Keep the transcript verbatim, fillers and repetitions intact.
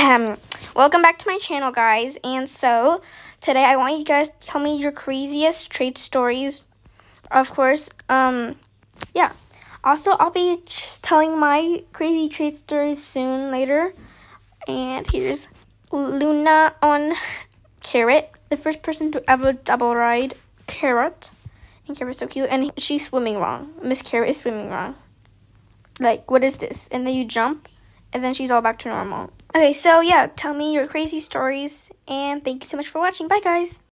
Um, welcome back to my channel, guys. And so today I want you guys to tell me your craziest trade stories. Of course, um, yeah. Also, I'll be telling my crazy trade stories soon later. And here's Luna on Carrot, the first person to ever double ride Carrot. And Carrot's so cute, and she's swimming wrong. Miss Carrot is swimming wrong. Like, what is this? And then you jump, and then she's all back to normal. Okay, so yeah, tell me your crazy stories, and thank you so much for watching. Bye, guys.